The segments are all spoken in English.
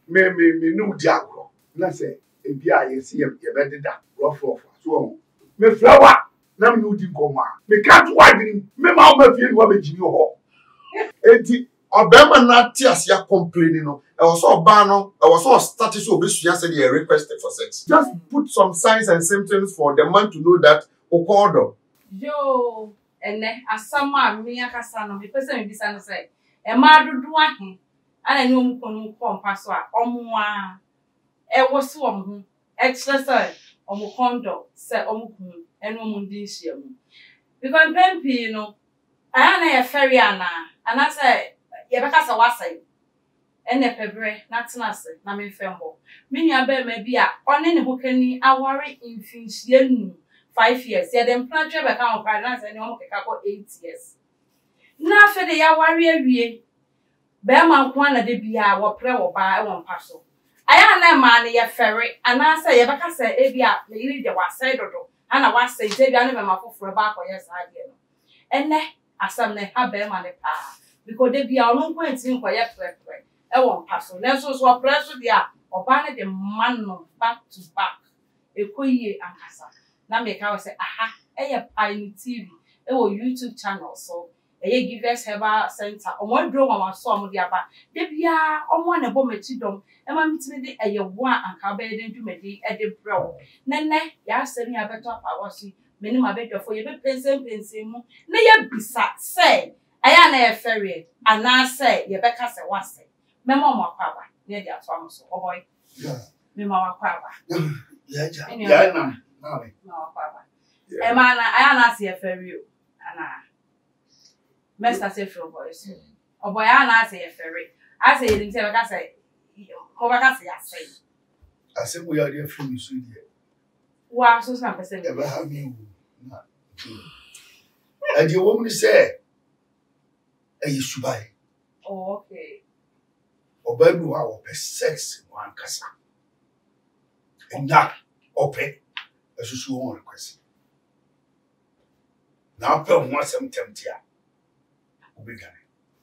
me no diagro na say e bia yes ye be da rough so me flower na me no di nkoma me can't widen me ma o ma fie no be jimi ho enti obema na ti asia complaining no e was so ba no e was so started so obesua say they requested for sex. Just put some signs and symptoms for the man to know that okodo yo ene asama me akasa no me pese me bisa no say e ma dodo ahe ana ni omu kono kompa so a omo a e wo so omo e kire say omo kondo say omo kun eno omo ndi hia mu because pempi no aya na ye ferry ana say ye beka say wasai ene pebre na tenase na me fembo me nua ba ma bi a one ne hokani aware infinhia nu 5 years ye dem plan twa beka on finance ne omo keka ko 8 years na fe de ya ware awie be ma nko na de bia wo pre wo ba e won paso aya na ma ne ye ferry ana say ye beka say e bia me yiri de wasai dodo ana wasai de bia ne be ma foforo ba akoye sa ade no ene asam ne ha be ma ne pa because de bia ono nko entin ko ye pre e won paso na so pre so dia oba ne de man no back to back ekoyie ankasa na me ka say aha eye Pine TV e wo YouTube channel so eye Givers Herbal Center omo dro wa so omo dia ba de bia omo na bo machi dom e ma mitime de eye wo anka ba de dwumedi e de brew nene ya asemi abeto apawosi meni ma bedofo ye be pense mu na ye bisa say aya na ye ferry ana say ye be ka say wase memo mo akwa ne dia to am so oh boy yeah me ma akwa ba yeah na we no akwa ba e ma na aya na say ferry ana Mr. Sefro boys oh boy ana say ferry I say you say be ka say ko be ka say asay asem we are there from so there wa so san person e be ha me na and the woman say e subai oh okay obabu wa wo sex no ankasa enda ope asusu won request na pe ho asem temtia obegane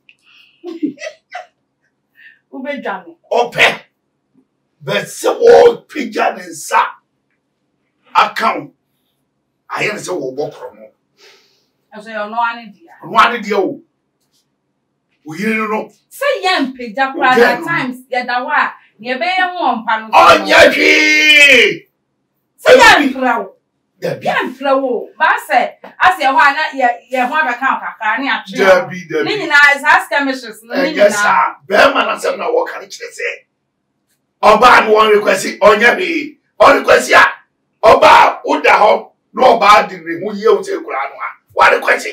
ope but se wo pija ne nsa account ayen se wo bokro no aso yo no ane dia o uyire no say yam pija kwa at times ya da wa ne be ye ho mpa no onya hwi say yam prawo yam prawo ba say ase ho ana ye ho abeka kakra ne atwe dabi ni nyina is ask chemistries no ni nyina yes be man asem na wo kan kire say oba no won request onya hwi on request ya oba uda ho no oba di re hu ye o te kura no a wa request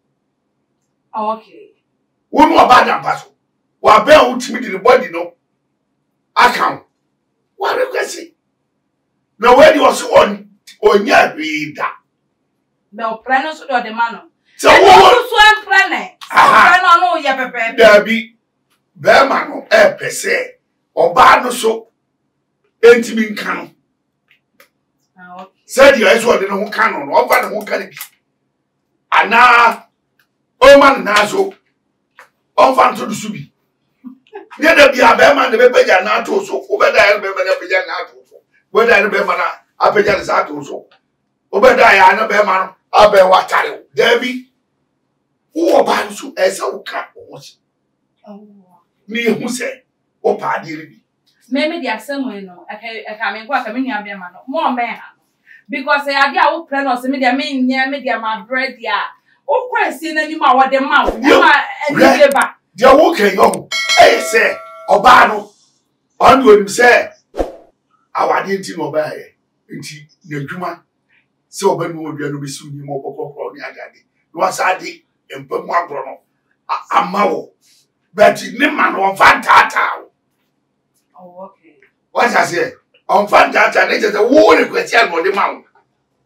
okay won oba da paso wa be utimi di body no account wa request na we di oso on onya hwi da me o preno so do de mano so wo so en prene preno no ye pepe dabi be man no e pese oba no so entimi nka no okay said you is what the no kan no over the won kan bi ana o man na so on fan to do subi ne da bia be man de be peja na to so o be da be man peja na to so we da be man a peja na to so o be da ya na be man a be watare dabi wo ba so e se wo ka o si ni hu se o pa di ri me di asemo no aka me kwa ka me nua be ma no mo me ha because e ade a wo pre no se me dia me nya me dia ma bread ya o kwesi na ni ma wo de ma wo ma eni de ba dia wo kan yo e se oba no on do him say awade nti no ba ye nti na dwuma se oba no odua no be su ni mo kokokro ni agade no asade empamu agro no amawo but ni ma no fantata oh okay what I say on fantata na je wo request ya no de ma wo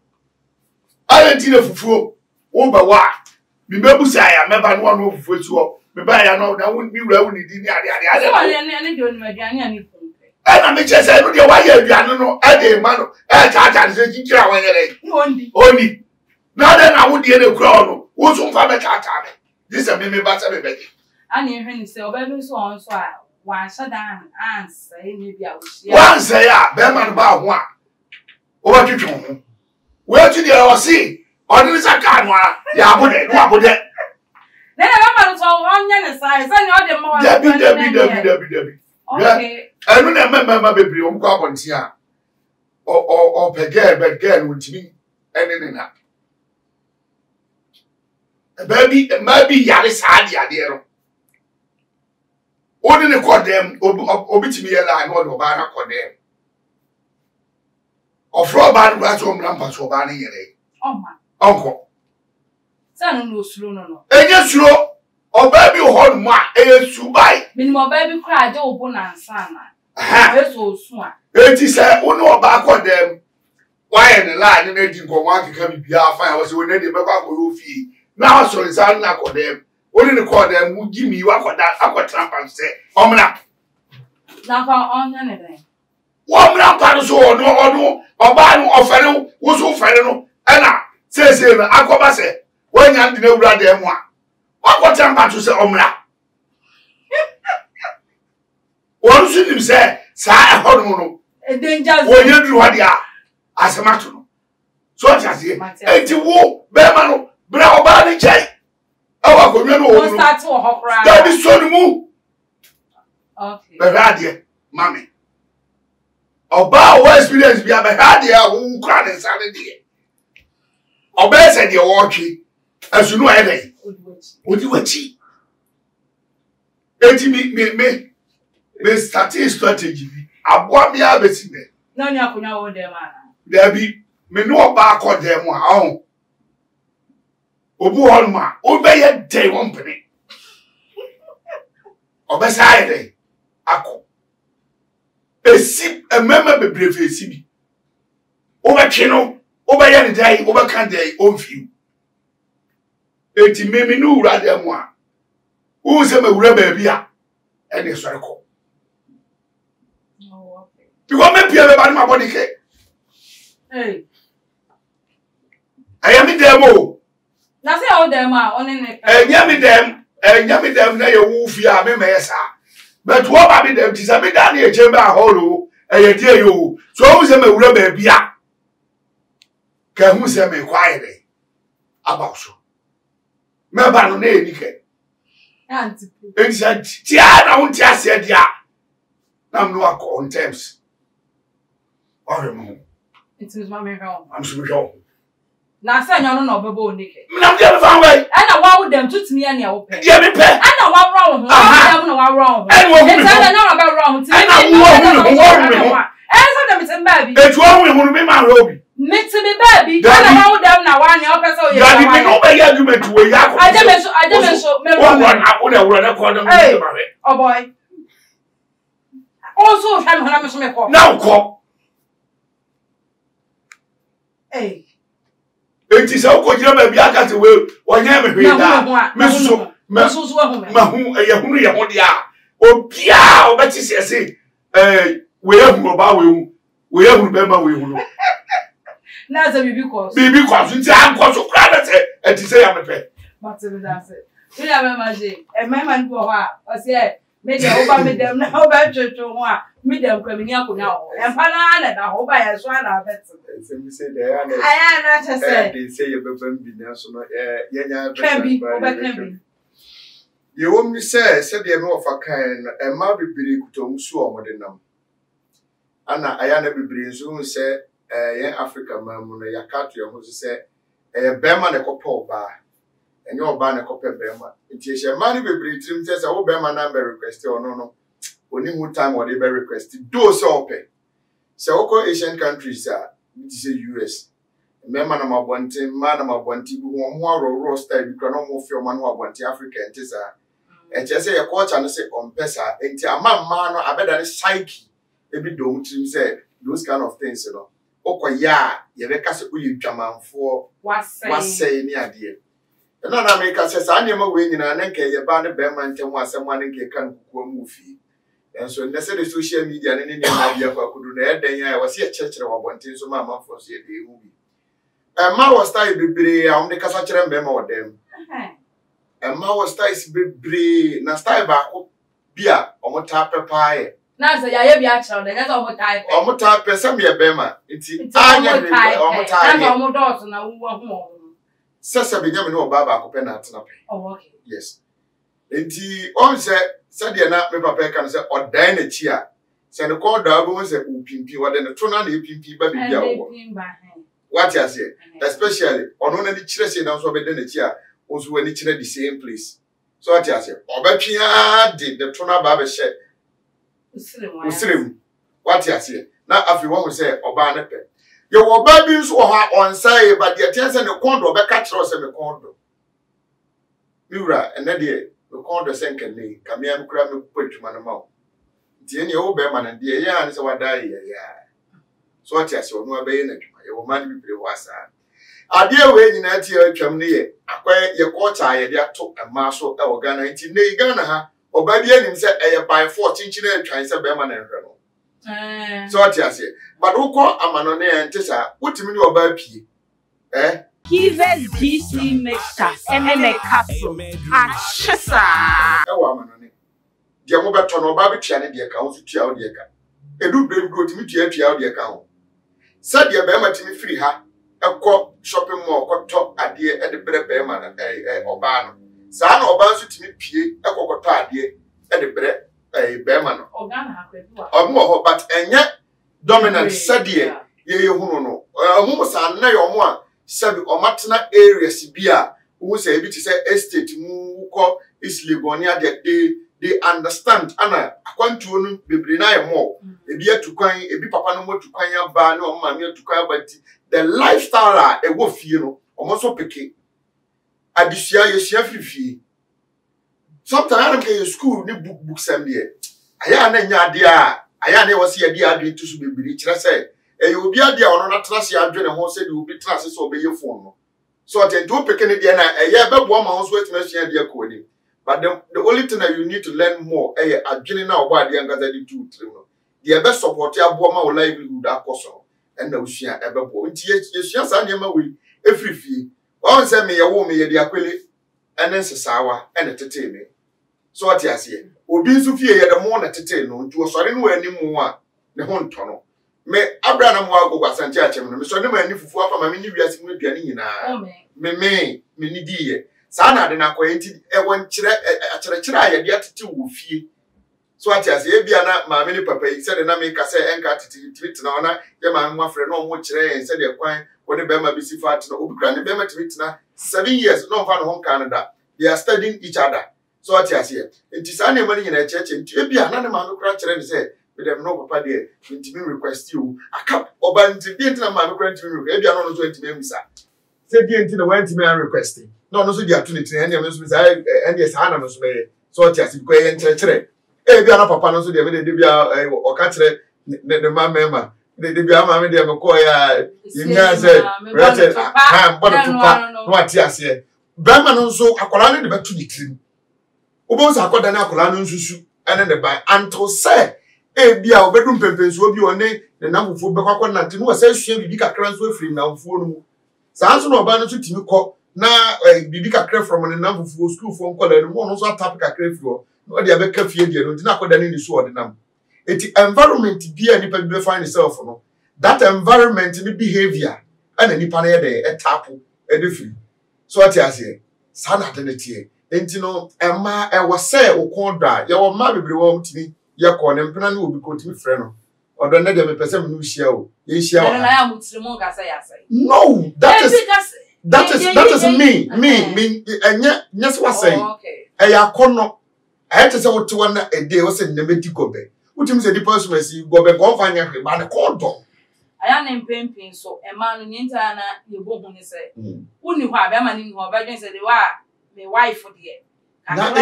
alenti na fufuo wo ba wa mi bebu sa ya meba no no fufuo tuo me ba ya no na won mi wura won di ni ade so ne de onu aduane ani funke e na me chese no de wa ya aduane no e de ma no e cha se jinjira wan yere oni na de na wo de ne kura no wo so mfa be cha me this me ba se me be ani ehwe ni se oba bi so on so a One shut down answer maybe I was one say ya be man ba ho a o ba twetwe ho we tu de o si odin saka no a ya abode no abode then I remember so on your size and all the more Debbie okay enu na mema bebre o mko abonti a o pege but girl wontimi ene na baby maybe yare saadi ade ro odi ne kodem obitimi yela na odo ba na kodem ofro ba na so mra mpa so ba na yere onko sanu no suro no enye suro o baby ho no a subai minimum baby kra aje obo na nsa na eso osu a eti se onu oba kodem why ne la ne di nkomo akeka bibia fa ya wo se woni de be kwa ko yo fie na so nsa na kodem oni ne kodem mu gimi wa koda akotrampa se omna na fa onya ne den omna pa so onu oba no ofere wo so ofere no ena se na akoba se wanya ndi na wura dem a akotrampa to se omna won su nim se sa ehonu no danger wo yedru hade a asemato no so tiase enti wo be ma no bra oba ni chai awa ko nwe no wo start wo hokra da bi so ni mu okay be hade mami oba wo experience bi be hade a wo kra ne sane de oba se de wo twi asunu ede odi wachi enti me starting strategy bi aboa mi abesime na nya akonya wo dem ana da bi me no ba akodem a ahun obu holma obeye dey won pene obesa ide akọ esi emema bebrefe esi bi obetwe no obeye ne dey obeka dey onfiu eti memi no wura dem a wo se me wura ba bi a ene sore ko because me pia be ba ma body ke hey ayami dem o na say all dem a oni ne nyami dem na ye wu fi a me mesa but wo ba bi dem ti say me da na e chemba holo eye die yo so wo se me wura ba bia ka hu se me kwae de about so me ba no na enike auntie enja ti a na won ti ase dia na me no akọ on terms ore mo it is my home am so jo na say nyo no obebo onike na me dey fan way ana wa wo dem tutumi ya na wo pe dey me pe ana wa wrong ho dem no wa wrong ho and wo me say na ba wrong ti ana wo so dem ti mba bi etu ohun ehun mi ma ro bi me ti me ba bi ana wa wo dem na wa nya o pe so ye daddy me no be argument we ya ko aje me so me wrong na wo na wo na ko na me ba be oh boy also hwan hona me so me ko na ko eh enti se ko jira ba bi aka te we wonya me hwe da me so ma hu ye hunu ye ho dia obia obeti se we ehunu ba we ehunu be ma we ehunu na se bibi ko nti anko so kra na se enti se ya me pe but me da se we ya me ma je e me ma ndu ho a o se me je oba me dem na oba twetwo ho a me dem kwa me ni akonya ho e mpa na da ho ba ye so na bet se mi se de ya na aya na che se de se ye bebam bi na so no ye nya kan bi oba kan bi ye wom ni se de me ofa kan no e ma bibiri kutom su o mo de nam ana aya na bibiri nso se ye Africa ma mu no yakatu ye ho se bema ne kopo ba enye oba ne kope bema nti ehye ma ne bibiri trim se wo bema na be request ono no oni who time or they be request do so open se woko Asian countries which is US memma na mabonte ma na mabonte bu ho ro style bi kra no mo fi o ma no mabonte Africa enti sa e che se ye culture no se ompesa enti ama no abeda ne psyche e bi do mutrim se those kind of things no okoya ye be ka se oyi dwamanfo wasai ni ade na na me ka se sa anema we nyina na nke ye ba ne be ma ntem asem ane nke kan kukuo mu fi so nese the social media ne ne ma bia kwa kudu na eden ya wase ye chekere wabonten so ma manfo so ye de ewu bi ma was style bebre am de kasa kere mbe ma odem ma was style bebre na style ba ko bia omota pepae na say ya bi a chiro de get omota omota pesa me bema nti anya omota na omodo na wu ho sasa benyame no baba akopɛ na atena pɛ okay yes nti on se de na me papa ka no se odan na chi a se ne ko da bo se upimpi wode ne to na epimpi ba bibia wo what you say especially ono na ni kire se na so be de na chi a onso wani kire the same place so what you say obetwia de to na ba be hye usirem what you say na afi won se oba na pɛ ye wo ba bi nso ha on say but the attention ne kondo be ka kire se me kondo miura ene de me kondo se nkene kamia mkura me potuma na ma die ne wo be ma na de ye an se wada ye ya so what you say onu abaye na dwuma ye wo ma bi bere wasa ade we nyina tie atwam ne ye akwa ye culture ye de ato ma so e wo Ghana nti ne Ghana ha oba bi anim se eye by 4 chinchina atwan se be ma na nhwe no so what you say but uko amano ne entesa utimi ne oba pie Kives GC mixer ene castle achesa ewa amano ne de mo beto no oba betua ne de ka wo tua wo de ka edu bredu otimi tua wo de ka ho said ye be ma timi free ha ekọ shopping mall kọtọ ade e de bre be ma na oba no saa na oba nso timi pie ekọkọtọ ade e de bre be ma no Ghana ha kwedu omo ho but enye dominant said ye hunu no omo sa na ye omo a sabi omatena areas bia wo say ebi ti say estate mu ko is Legonia they understand ana akwantuo no bebre na ye mo ebi atukwan ebi papa no mo tukwan aba na omo ma me atukwan aba ti the lifestyle e wo fie no omo so peke adisia ye sia frifie sometimes am ke school ni book sem de aya na nya ade a aya na wo se ye de ade to so bebre kire say e obi ade a ono na trase adwene ho se de obi trase so obeye phone no so at do peke ne de na e ye bebo ma ho so etima sia de akoni but the only thing that you need to learn more adwene na obo ade angaza de do no the best support ya bo ma livelihood akoso and na usua ebebo nti yesua sa nyema we efrifie on se me ye wo me ye de akwele ene nsesawa ene tete me so what you say obi nso fie ye de mo na tete no nti osore no animu a ne ho nto no me abrana mo agogwa santi achem no me so ne ma ni fufu afa ma me ni wiase mu aduane nyina me ni diye saa na de na kwenti e won kire akire aye de atete wo fie so what you say e bia na ma me ni papa yi se de na me ka se enka tete na ona ye ma nwa frɛ no mo kire en se de kwan woni be ma bisi fat no obi kra ne be ma tete na 7 years no fa no ho Canada they are studying each other so what you say enti saa na mani nyina cheche enti e bia na ne ma no kra kire ne se them no papa there intimi request you aka oba ntimi ntina ma me kra ntimi request e bia no so ntimi amisa say die ntina wa ntimi an requesting no so dia to ne tin ene me so bisa ene sa na me so me so what you say ko ye nkyerɛkyerɛ e bia na papa no so dia me de bia o ka kyerɛ ne ma mema de bia ma me de me ko ya yinya say rate ha mbo to pa no ati ase ba ma no so akola ne de betu di trim obo so akoda na akola no nsusu ene ne ban until say bia obedum pempenso obi one ne namfo be kwakọ na nti no wasa hwia bibi kakra nso afiri namfo no mu saa nso no oba no so timi kọ na bibi kakra from ne namfo school fo nkola no no so atap kakra afiri no de abeka fie die no nti na akoda ne ni so ode nam eti environment bia nipa bi be find itself no that environment ni behavior ana nipa na ye de etapo e de free so ati ase saa na de ne tie enti no ema e wo se okon da ye wo ma bebre wo mtimi ye ko ne mpena na obi ko timi frɛ no odo ne de me pese me no hia o ye hia o na ya mutrimo ngasa ya sai no that is me enya nyese wa sai e ya kono e te se wote wana e de wo se ne medi gobe utimi se di pasumasi gobe ko fa nya hwe ba ne ko do aya ne mpempin so e ma no nyinta na ye bo hu ne se uni hɔ a be ma ni hɔ ba dwen se de wa me wife de no, and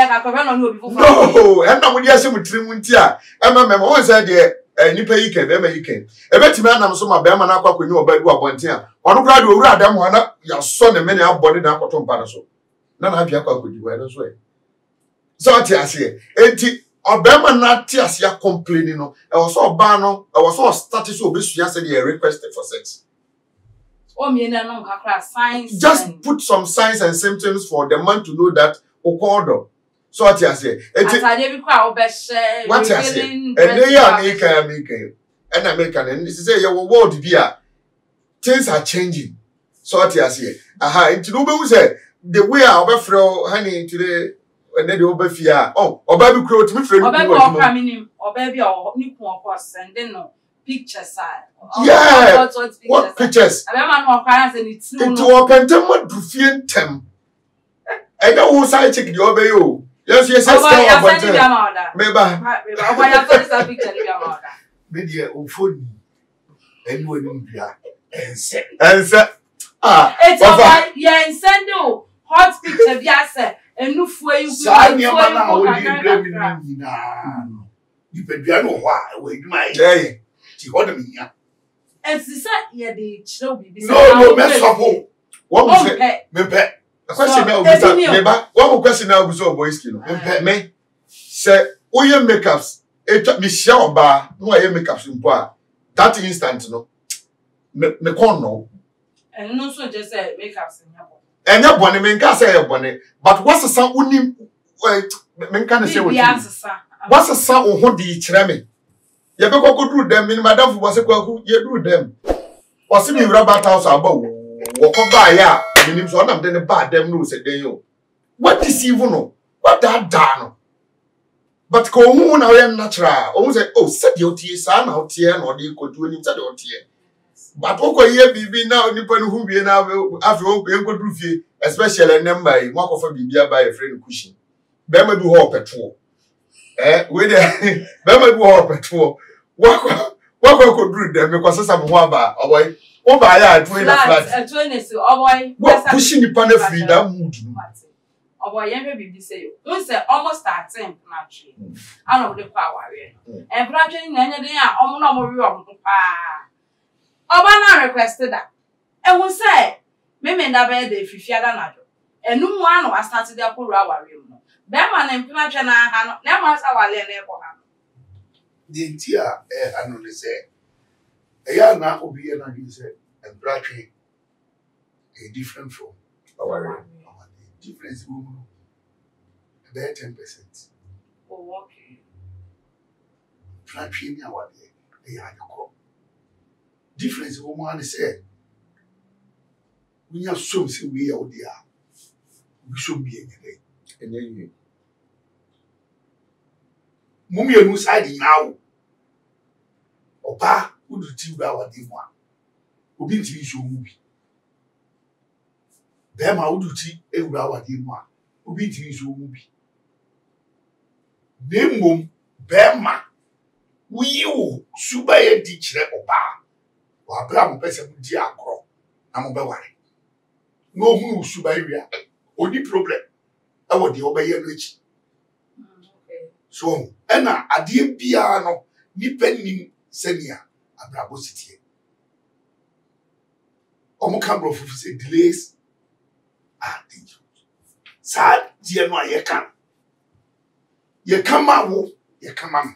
I would yes, with Trimuntia. Emma, my said, nipa yi ke be ma yi ke ebetimi anam so ma be ma na akwa kwenye obadu abonten a onu kra de owura adam ho na ya so ne me ne abode na akoto mpa so na na bia akwa kodi we no so e so ati ase enti obema na ati ase ya complaining no e wo so oba no e wo so start so obesua se dey request for sex o me na no kakra signs just put some signs and symptoms for the man to know that okodo So what you say? Atade bi kwa obehye. What you say? And they are American. And American. And this is a world beer. Things are changing. So what you say? Aha, into no say the way I overthrow honey today and then the overfear. Oh, or baby crow to me friend. Or baby or nipo sending no pictures. Yeah. What pictures? I remember no parents and it's no. Into open temper Drufian tem. I know who side check the obey you. Yes, maybe. Media phone and when you are and say it's all right. Yeah, and send you hot picture. Yes, and no way you say you know why we my day. And she said, yeah, the chill be no mess up. What was it? Me pet. A question now, Mr. One more question now, so boys, me say, oh, your makeups, me shower bar, no, I makeups in poor. That instant, no, me con no. And no, so just say makeups in your body. And your bonnet, men can say your bonnet, but what's the sound? Wouldn't men can say what you what's the sound or what the tremmy? You go do them in Madame was a quack, you do them. Was it me rubber house above? Walk by ya. Names on them, then the bad them news a day. What is even no? What that done? But go on, I am natural. Almost say, oh, set your tea, son out here, or you could do any other here. But okay, here be now, depending who be now after all, we go do fee, especially a number, mark of a bibia by a friend cushion. Bema do all petrol. With a Bema do all petrol. What could do them because some waba, or boy. Oh, by a twin flat. What pushing the panel free that mood? Oh, boy, you may be say, we say almost that same naturally. I know the power. And planting any almost no more room. Obana requested that. And we say, Mimi never if you fear than and no one was started their poor hour room. Beman and Planchen, I never was our land. The entire I know they say. A young man will be an and bracket a different from our difference about 10%. Oh, okay. Bracket our day, they are the call. Difference woman said, we have something we are there. We should be any day. And then you Mummy and Musadi now. Opa. Who do you our demon? Who be to show movie? Bema who do you our demon? Who be to show movie? Name Bema. We you subay teacher opa. Or Bram person with dear crop. I'm a worry. No who subay. Only problem. I want the obey rich. So, Anna, a dear piano, nipping senior. Abrabosity. Omokambro for say delays are dangerous. Sad, dear, no, ye can. Ye come out, ye come on.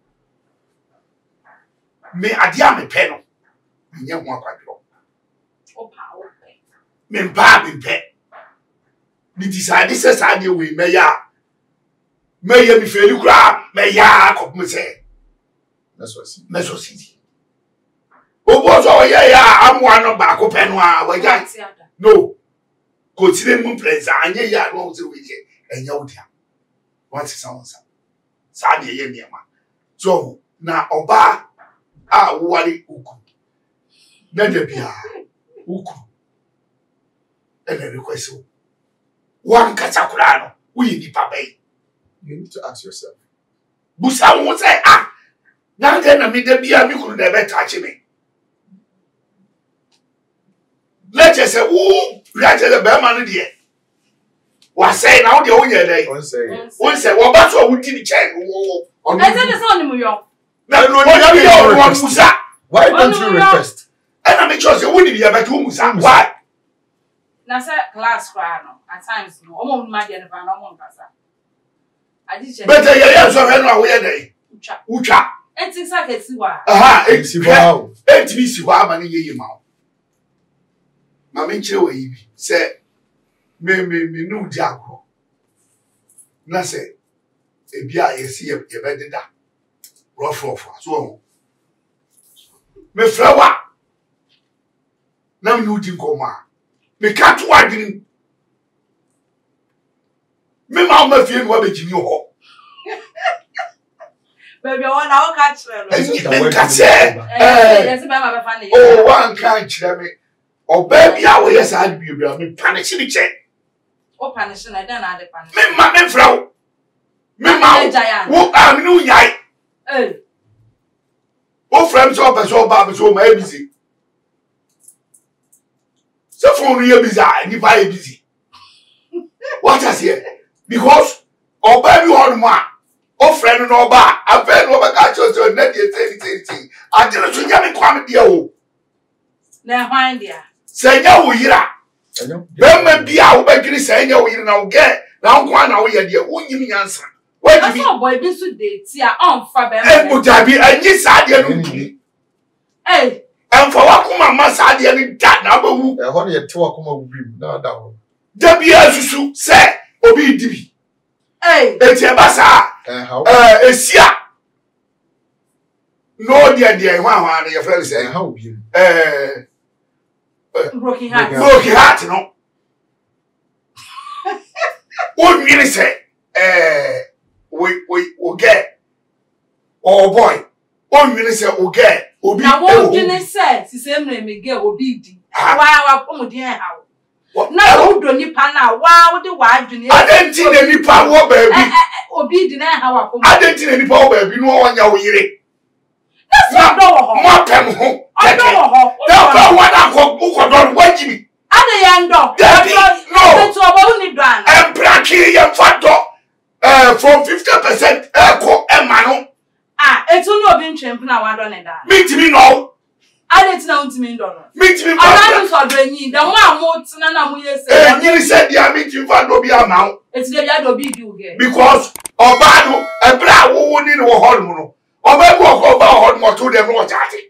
Me adia me penno. Me young one quadro. Oh, power. Me pa me pet. Me decide this is how we may ya. May ye be fairly grab, may ya come say. That's what see. Meso City. Oh, I'm one of Baco Penwa. No, consider moon place. I knew ya won't do it and your dear. What's the sound? Sadia Yama. So now, Oba, Wally Uku. Then there be a Uku. And then request one Casaculano. We need Papa. You need to ask yourself. Busa won't say, now then, I mean, there be a could never touch me. Let us say, who let the Berman dear. Was saying how the own day. One say, well, that's what we did check. I said it's only Muyo. No, why don't you request? And I make sure you wouldn't be able to Musa. Why? Now, sir, class crown at times, no, almost my dear, no one pass. I did better, yes, I know where they Ucha. It's exactly why. Aha, it's wow. It's Miss Wabani Yamau. Mamma Chewy said, me no jago. na say ebi a yesi ye be deda rough so me flower na me udi nkoma me ka to adwin me ma fie no be jimi ho baby one na o ka kire no ka say yes be ma be fa ne oh one kan kire me oba bia wo yes ad bi me punish ni che o punish na den na de punish me ma me flower me ma wo am no nyai o frame so ba so ma busy so for you busy ni ba busy what I say because oba bi on mo o frame no ba afa no ba ka cho na dey say adire so nya me kwam dia o na hwan dia senya wo yira be ma bia wo ba giri senya wo yira na wo ge na wo kwa na wo ye dia wo nyim nyansa I saw boy be so date on fa be mo dabi anyi saade no ntumi emfa wakoma ma saade no da na ba wu ho ne yete wakoma wu bi na da ho dabi asusu se obi dibi eti e basa esia no dia hwa na ye friend say ha obi broken heart no o nwini say we get oh boy o nwini say o get obi na wo nwini say sisem na me get obi di wa pomodin ha na wo do nipa na wa wo de wa adwene adenti na nipa wo ba bi obi di na ha wa pomodin adenti na nipa wo ba bi no wonya wo yire na so do wo ho mo pem ho do wo ho na fa wa na ko do wajibi ade ya ndo no so obo ni do an embraki ye fa do from 50% eko emano etu no obi ntwemp na wa do ne da mitimi no ade tina untimi ndo no mitimi ana so do enyi da mo amotina na mo yese nyiri said dia mitimi fa do bi amawo etu de bia do bi di uge because oba no ebra wo ni no ho no oba go ko ba ho mo to dem no chate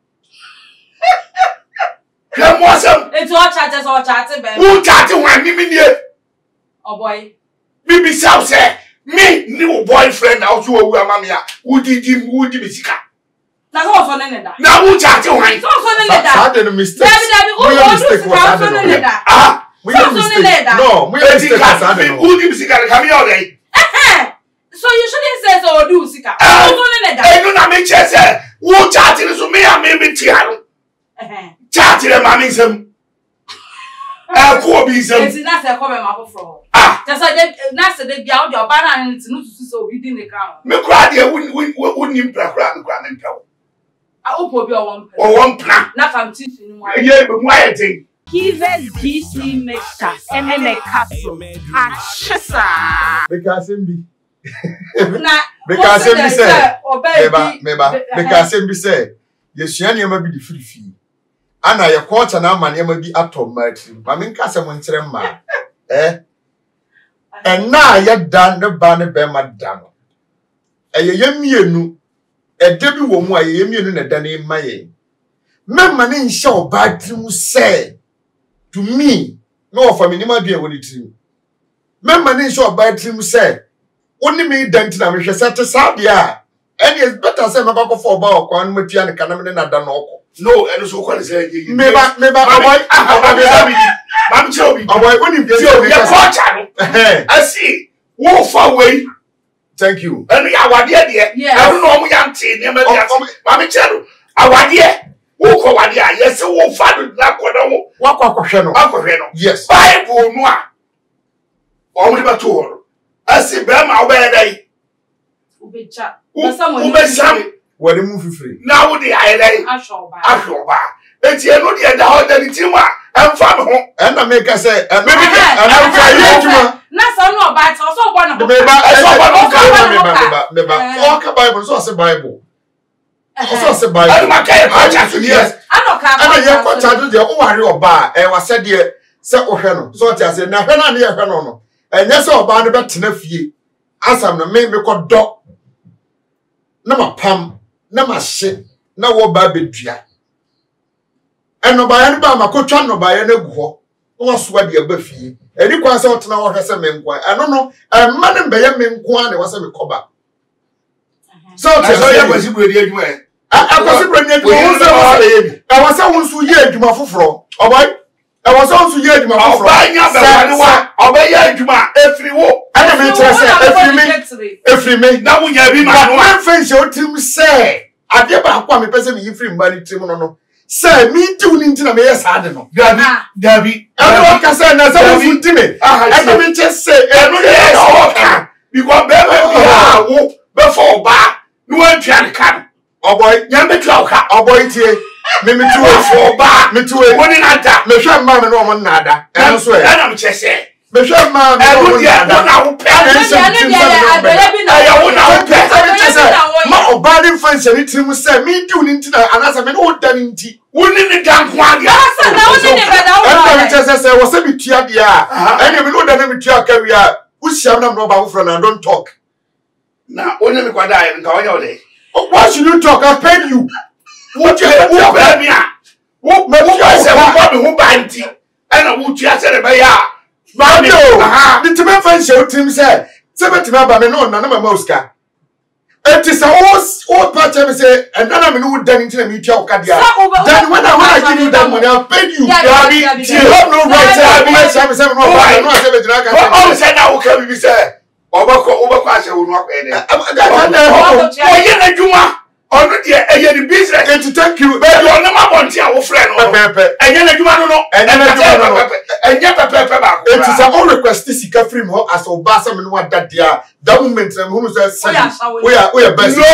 ya mo asem etu o chate be wo chate wan ni nie oh boy bibi self say me new boyfriend also owu amamia wudi bisika na so ne da na wo chate wan so ne da sa de no mistake David o mistake was so ne da we mistake no we mistake was that no wudi bisika come here dey so you shouldn't say so do sika so ne da no na me che say wo chate so me am me tiaro chate le mami nsem ko bi nsem eti na se ko be ma foforo just na se de bia o de oba na nti no susu so obi di ne ka me kra de wonni mpra kra me kra me mpra o po bi o won mpra na kam ti fi nu ye be mu ayete Kives DC Mixer MN Castle Achesa because mbi na because mbi say because mbi say yesua ne ma bi di firifi ana ye culture na amane ma bi atom matri ma me nka se mo nkyere ma na ye dan ne ba ne be ma dan ye mienu ede bi wo mu a ye mienu ne dan e ma ye memma ne nhyɛ oba trim say to me no for me ni ma dua woni trim memma ne nhyɛ oba trim say oni me dan tina me hwɛ sɛ te sa dia and is better say me ba ko for oba okwa no matua ne kana me na da no okɔ no and so ko say ye me ba boy mam chobi boy oni be ye culture no I see wo fa way thank you and ya wade de I don't know mo yante ne ma dia mam chero awade wo ko wade a yes wo fa do na koda wo wakɔhwɛ no yes bible no a o mo ba to ho asi be ma wo be dai ubecha ubecham wari mu fifiri na wo de ayedai ahwoba enti eno de da ho da ni timu a emfa me ho na make say me bi ana fa yi tuma na so no ba ta so bo no me ba so bo no me ba o ka bible so say bible so say bible ani makai ko cha so yes ana ye ko cha do de o ware oba wa se de se o hwe no so ti ase na hwe na ne ye hwe no no enye se oba no betena fie asam no me ko do na mapam na mahye na wo ba bedua eno ba ya no ba makotwa no ba ya na gu ho no so de aba fie eni kwan se otena wo hwese me nkwan eno no emma ne mbeye me nkwan ne wase me koba so ya kwasi bredi adwuma e akwasi bredi adwuma wo se wase ye bi e wase wo nso ye adwuma foforo oboy e wase wo nso ye adwuma foforo obanya be wa obeye adwuma efiri wo ana me kire se efiri me na munya bi ma no a fancy otim se ade ba kwa me pese me yifiri mba ni tim no say me ti uni nti na me yes ade no Dabi eno ka say na say wo funti me eno me che say eno yes oka because be wo before ba no antwa kan oboy nya me twa oka oboy tie me tu for ba me tu woni na da me hwe ma me no mo na da eno so e na me che say me hwe ma me no mo na da na wo pe ma obadi fancy ni tim say me ti uni nti na anasa me no da ni nti woni ni dan kwa dia na woni ni beda wo me che say wo se bitua dia ene me no da na bitua ka wi a usiam na no ba wo fro na don't talk na woni me kwada ai nka wonya ode why should you talk? I paid you. What you pay me? What me say what me who banti? And what you say be ya. Ba no. The time fan show team say, "Se beti ma ba me no na na ma Oscar." It is all part of me say, and then me no done into me tia okadia. Then when I give you that money, I paid you. You have no right to say no right. No say beti na ka. Oh, say na o ka bi say. Obako ase wonu akede. Oye na djuma. Onu de eye di business. To thank you. Be onu ma bonti a wo frɛ no. Pepe. Enye na djuma no no. Enye pepe ba. It is a all request sika free mo as obasa me no wada dia. That moment na who say we are best. No.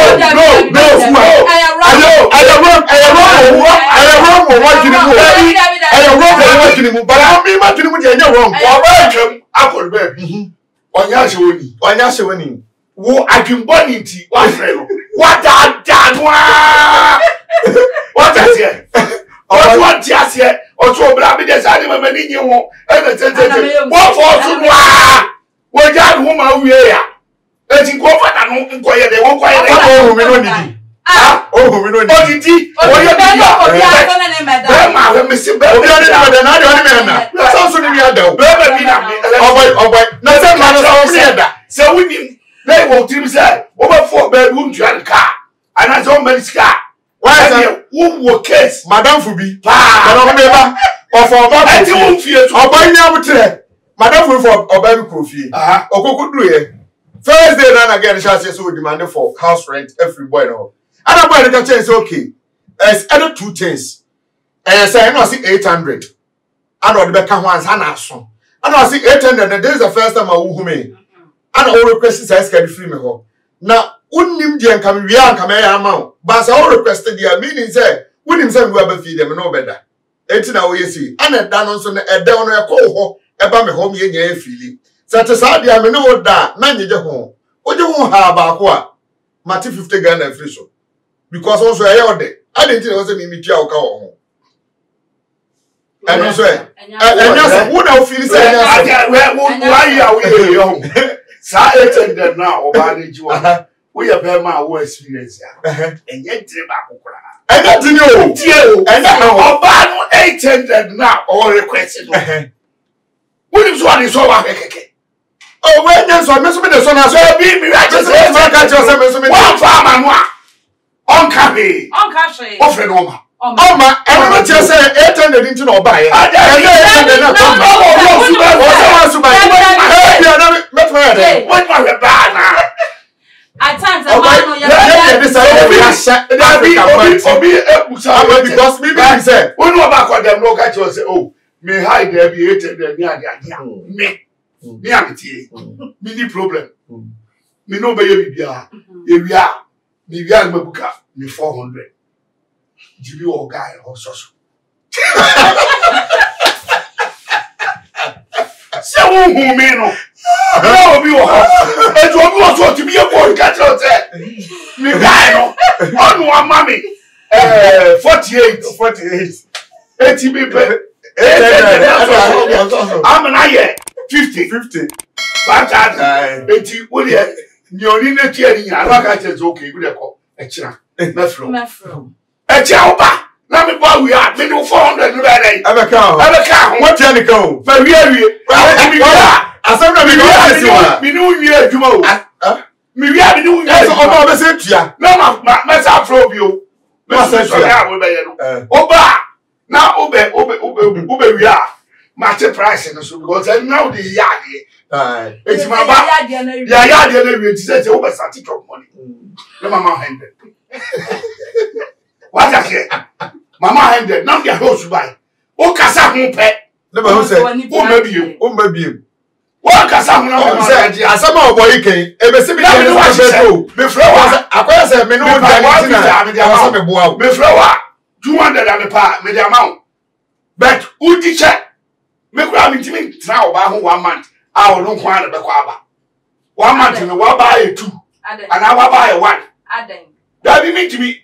Onya se woni wo adwimbo ni nti wa frɛ no wa da noa wa ta se o to ti ase o to bra bi de sa ni mama ni nyi ho e na tete wo fo so noa wo ja no ma wie ya e ti ko fata no nko ye de wo ko ye de o mi no ni o mi no ni o titi o ye be ma we me se be o bi ani me na de oni me na so so ni bi ada o be bi na oboy na se ma no so se da se woni na wo tim say wo be for be wo ntua nka ana so man ska why say wo case madam fubi pa na me ba of oba e ti wo fie so oba nya butre madam fubi for oba bi ko fie okoku duru ye first day na again she say so demand for house rent every boy no other boy can say okay as other two things say no see 800 and or the better ones na so and I see 800 this is the first time I wo me and all request say scan free me ho na unnim die nka me wia nka me ya ma ba say all requested dia meaning say unnim say we aba feed them no better enti na wo yesi and da no so na ede no e ko ho e ba me ho me nya afili say to say dia me no da na nyeje ho oje ho ha ba ko a mati 50 Ghana free so because also e yode adenti na wo say me tua o ka ho and also and yes who now feel say why you yo sa 800 na oba na ji wo we ya be ma wo experience ya enye dire ba kokora enye dini o tie o enye oba no 800 na o request no we so ani so wa keke oh we nya so me so me de so na so bi mi ra just say ma ka just say me so me one farmer no a on ka be o fre no ma Oma, everyone just say 800 into no buy. At times, because maybe say, we know about them. No catch you say, oh, me hide there be 800 me. Me am it. Me the problem. Me no be you bia. You bia. Me bia me buka me 400. Jibi or guy or so. Se won hu me no. No be wo. E to be wo so to be a boy catch out there. Me guy no. On one mommy. 48. Eti me pe. I'm na here 50. 5,000. Eti wo dey. Ni oni na tia ni nya. Aka catch okay, we dey call. E kira. Mefro. Echa oba na me boy we are me do 400 no be dey Abeka ho. What you need go? Ba wie Asem na me go say wa. Me no wie adwuma o. Me wie me no wie. So oba be say tua. Na ma sa afro bi o. Me say so ya we be ye no. Oba na obe wie a match price no so because now the yard here. It's my ba. Yeah, yard there we say obe start chop money. Na mama 100. What I say? Mama 100 now the house buy. O kasa ho pe. Na ba ho say o mabiem. Wa kasa ho na o say asama oboy ken e be se bi dey no beto. Me flower. Akoya say me no jani tina. Asa me boa. Me flower 200 and pa me the amount. But who teacher me kura me timi tra oba ho 1 month. A wo no kwa na be kwa aba. 1 month me wa buy 2. And I wa buy 1. Aden. That be me timi.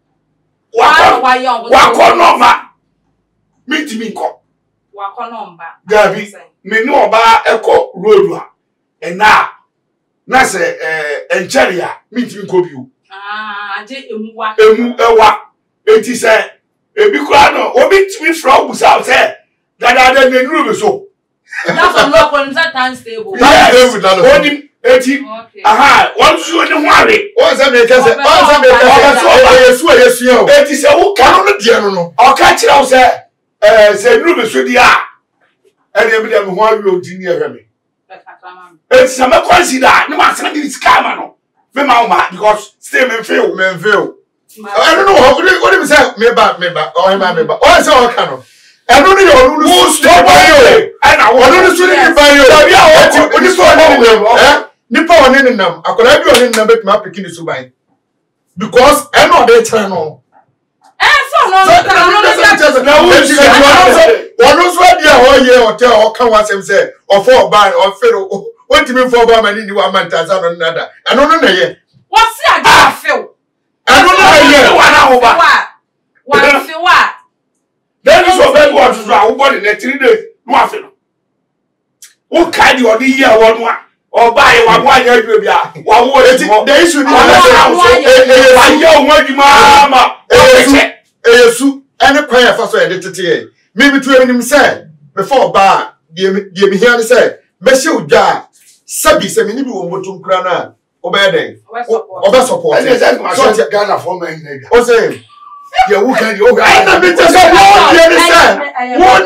Wa number. Me timi ko. Wa number. Dabi me no oba eko road a. Na se encheria me timi ko biu. Aje emuwa. Ewa. Enti se ebi kura no obi timi from busa say dada na nuru be so. That's on lock on that time stable. Yes. Eti aha won su ni ho awe o se me kese yesu o eti se wo kanu no de no o ka kire wo se nuru be so di a ene bi de me ho awe o di ni ehwe me eti se me consider ni ma se di scam no me ma ma because stay me feel I don't know what do you say me ba o he ba o se o kanu enu ni yo lu stop yo ana wo no so ni ba yo da bia o ti oni so no nipa woni nenam akola bi woni nenam betima pikin so ban because eno dey try no so no wono so dia ho ye hotel o kan wasem say ofo ban o fero wontimi fo ba mani ni wa mantaza no nada eno no na ye what's that feel eno no na ye wana ho ba wa feel wa then so be go to so wo body na 3 days no afelo wo kai di odi ye wonu a oba ye wa gwa nya dwe bia wa wo the issue ni wa ye o adwuma ma yesu ene kwan ya fa so ye tete ye me tu enim say before ba die me hia ne say me hye odwa sabi se me ni bi wo motum kra na oba den oba support ene say ma so Ghana for man na o say ye wo kan ye o ga na me tese wo die ne say wo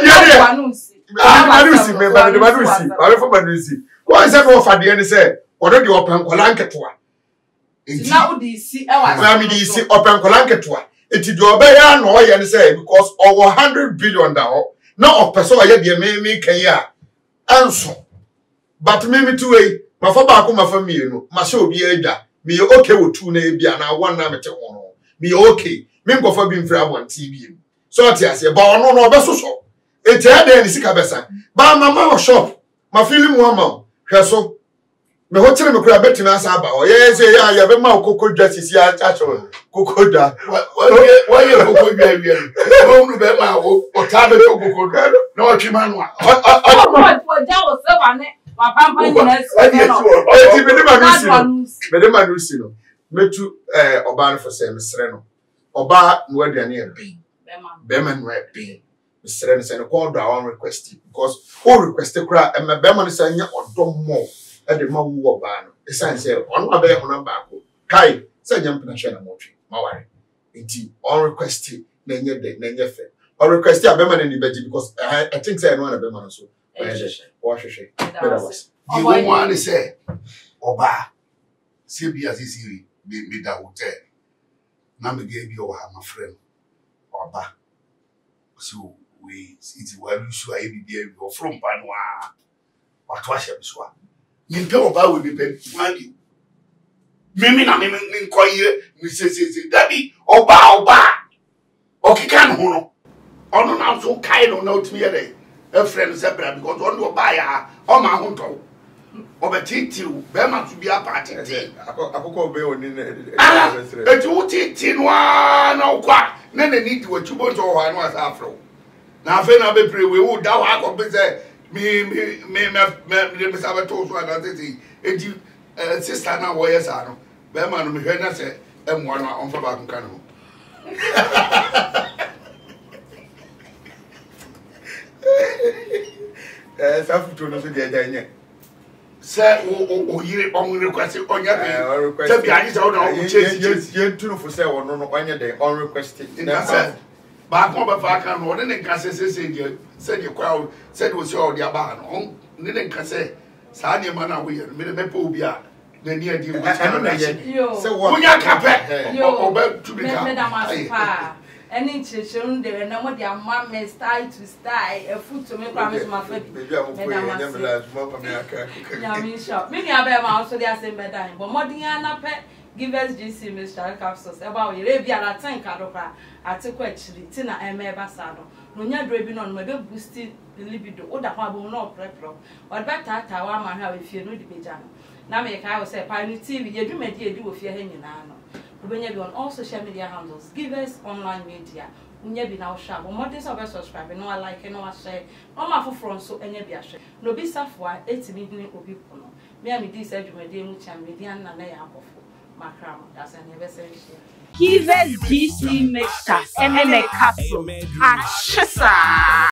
die ne manusi ba for manusi why say for fade ne say odo de open kola nketoa na odi si e wa na me di si open kola nketoa eti do oba ya na o ye ne say because over 100 billion da ho na o person o ye de me kan ya anso but me too wey ma fa ba ko ma fa mienu ma se obi adwa me okay wo tu na bia na one na mete ho no me okay me go fa bi mfra bon TV so ti ase ba ono no obesoso eti ade ni sika besa ba mama shop ma film wo ma hweso me hotel me kura beti na asa ba o ye se ya be ma kokko dwa sisi a chacho kokko dwa wo ye kokko dwa wi no nu be ma o ta be kokko dwa na o twima no o ja o se wa ne wa pampa ni na eti me de manusi no metu oba no for say me sere no oba no aduane e be ma no e be me sere no say no call do our request because all request kura e me be ma no say nya odom mo e de ma wo oba no e say say ono abe ho na ba ko kai say nyam na hwe na mo twi ma ware enti on request na nya de na nya fe on request abe ma na ni beji because I think say no na be ma no so wa hwehwe better was you want to say oba se bia sisi me da hotel na me ge bi o ha my friend oba so we it well you so I be there go from panwa what was you so me pe oba we be pe mani me na me nko ye me se dabi oba okikan ho no ono na so kai no na otimi ye a friend zebra because on do buy o ma ho to obetitiu be ma to be a party akoko be oni na eti utiti no na kwa na need to tubo to ho anu asa afro na afa na be pray we wo da wa ko be say me sabe to so na tete eti sister na wo yes ano be ma no me hwe na say emwa no on fa ba kan no Safuto no so de anya. Say o yire on request onya be. Say bi ani say o na o chase. Ye tunu fo say wono no onya de on request. Na say ba ko ba fa kan no ne nka say de kwa say de o say o de aba no. Ne nka say saa ne ma na wo ye me be obi a na ni adi mo cha na ye. Say wo. Onya kape. O ba to be ka. Me da ma any children there na mo dia mama style to style a food to me promise my baby. Baby am ko ye dem la mo pa me aka. Ya me shop. Me ni aba ma also dey say better. But modern na pe give us GC Mr. Capsules. Eba we re bia na ten ka do pra atiko achiri ti na eme ba sa do. No nya do bi no no be boost the libido. O da ho abom no prepro. O da tata wa ma ha we fie no di beja no. Na me kai wo say pa ni TV ye dwumadi edi wo fie ha nyina no. We be on all social media handles. Give us online media. Unya bi na share. But more this over subscribe. No like, no share. No ma for front so enya bi share. No bi safwa etimi hini obi pono. Me am di say dwumadi mu cha media na na ya akofo. Makram. That's an investment share. Give us GC Mixture. MN Castle. Achisa.